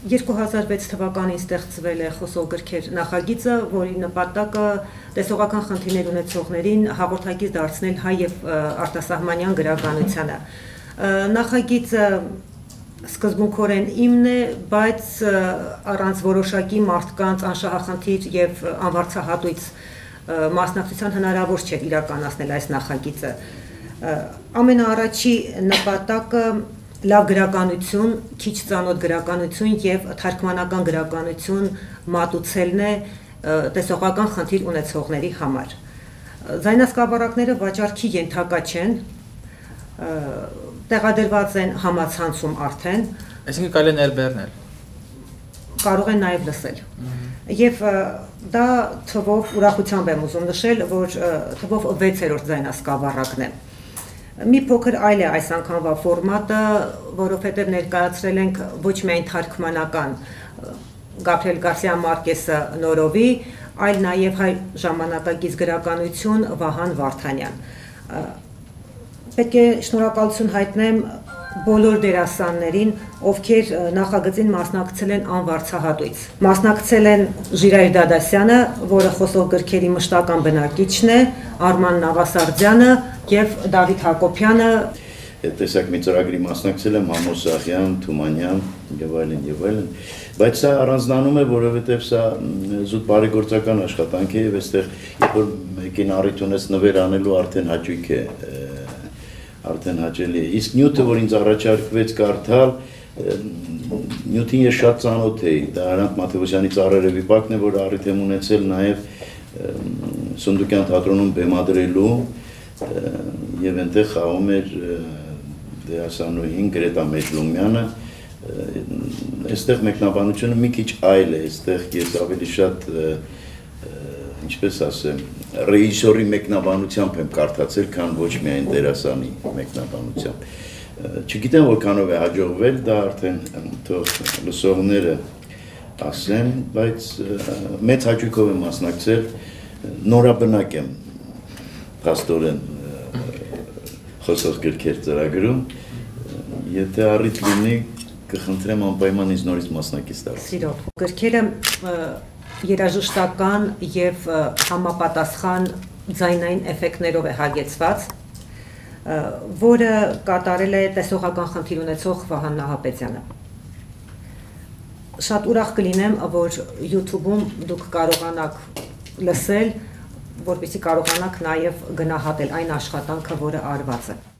2006 թվականին ստեղծվել է խոսող գրքեր նախագիծը, որի նպատակը տեսողական խնդիրներ ունեցողներին հաղորդակից դարձնել հայ եւ արտասահմանյան գրականությանը։ Նախագիծը սկզբունքորեն իմն է, բայց առանց որոշակի մարդկանց անշահախնդիր եւ անվարձահատույց մասնակցության հնարավոր չէ իրականացնել այս նախագիծը։ Ամենաառաջի նպատակը լավ գրականություն, քիչ ծանոթ գրականություն եւ թարգմանական գրականություն մատուցելն է տեսողական խնդիր ունեցողների համար։ Ձայնասկավառակները վաճառքի ենթակա չեն, տեղադրված են համացանցում արդեն։ Այսինքն կարելի է ներբեռնել։ Կարող են նաեւ լսել։ Եվ դա թվով ուրախությամբ եմ ուզում նշել, որ թվով 6-րդ ձայնասկավառակն է։ Մի փոքր այլ է այս անգամվա ֆորմատը, որովհետև ներկայացրել ենք ոչ միայն թարգմանական Գաբրիել Գարսիա Մարկեսը նորովի, այլ նաև հայ ժամանակակից գրականություն Վահան Վարդանյան։ Պետք է շնորհակալություն հայտնեմ բոլոր դերասաններին, ովքեր նախագծին մասնակցել են անվարձահատույց։ Մասնակցել են Ժիրայր Դադասյանը, որը խոսող գրքերի մշտական բնակիչն է, Արման Նավասարդյանը եւ Դավիթ Հակոբյանը։ Տեսակ մի ծրագրի մասնակցել եմ Համոսախյան, Թումանյան եւ այլն եւ այլն, բայց սա առանձնանում է, որովհետեւ սա զուտ բարեգործական աշխատանք է եւ այստեղ երբ որ մեկին առիթ ունես նվեր անելու արդեն հաճույք է, արդեն հաճելի է։ Իսկ նյութը, որ ինձ առաջարկվեց կարդալ, նյութին ես շատ ծանոթ էի, դա Հրանտ Մաթեոսյանի Ծառերը վիպակն է, որ առիթ եմ ունեցել նաեւ Սունդուկյան թատրոնում բեմադրելու եւ այնտեղ խաղում էր դերասանուհին Գրետա Մեջլումյանը, այստեղ մեկնաբանությունը մի քիչ այլ է, այստեղ ես ավելի շատ ինչպես ասեմ, ռեժիսորի մեկնաբանությամբ եմ կարդացել, քան ոչ միայն դերասանի մեկնաբանությամբ։ Չգիտեմ որքանով է հաջողվել, դա արդեն թող լսողները ասեն, բայց մեծ հաճույքով եմ մասնակցել, նորաբնակ եմ փաստորեն խոսող գրքեր ծրագրում, եթե առիթ լինի, կխնդրեմ անպայման ինձ նորից մասնակից դարձնել։ Սիրով, գրքերը երաժշտական եւ համապատասխան ձայնային էֆեկտներով է հագեցված, որը կատարել է տեսողական խնդիր ունեցող Վահան Նահապետյանը։ Շատ ուրախ կլինեմ, որ YouTube-ում դուք կարողանաք լսել, որպեսզի կարողանաք նաեւ գնահատել այն աշխատանքը, որը արված է։